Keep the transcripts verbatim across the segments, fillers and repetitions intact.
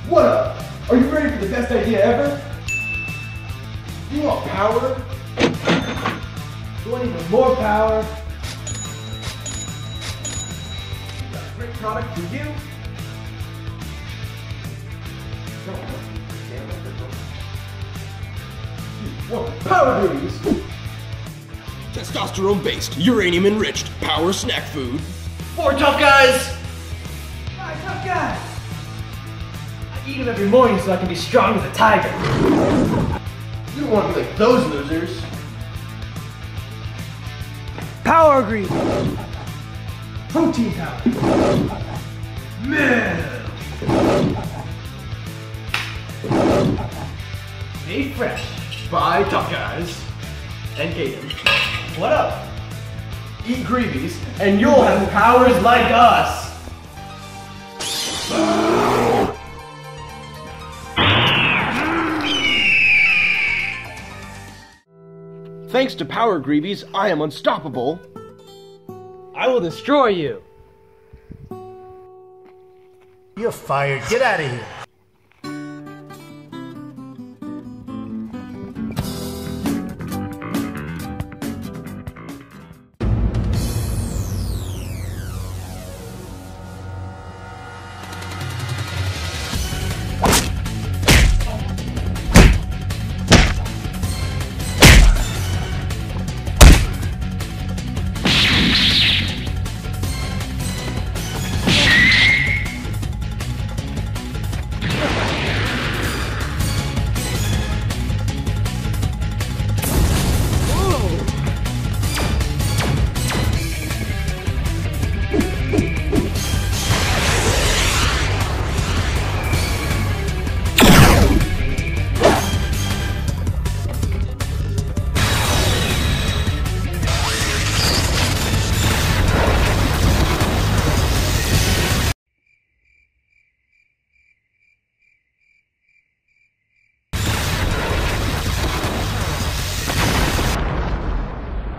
What up? Are you ready for the best idea ever? You want power? You want even more power? We've got a great product for you. You want power Greebes? Testosterone-based, uranium-enriched power snack food. Four tough guys! Five tough guys! I eat them every morning so I can be strong as a tiger. You don't want to be like those losers. Power Greebes! Protein powder! Milk! Made fresh by tough guys and Caden. What up? Eat Greebes and you'll have powers like us! Thanks to Power Greebes, I am unstoppable. I will destroy you! You're fired. Get out of here.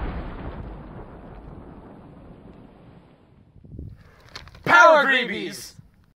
Power Greebes!